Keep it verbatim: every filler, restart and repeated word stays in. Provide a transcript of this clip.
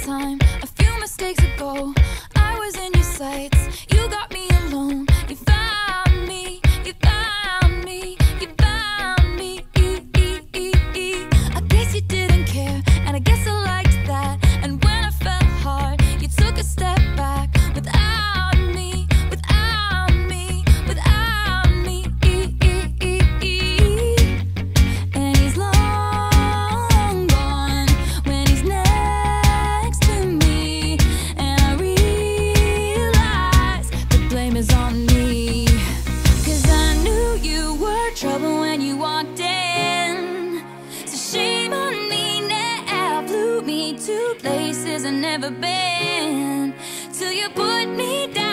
time, a few mistakes ago, I was in your sights. You got me alone. You found me. You found me. You found me. I guess you didn't care, and I guess I liked that. And when I felt hard, you took a step back. Without me, without me, without me. And he's long gone when he's next to me. And I realize the blame is on me. Cause I knew you were trouble when you walked in. So shame on me now, flew me to places I've never been. Till you put me down.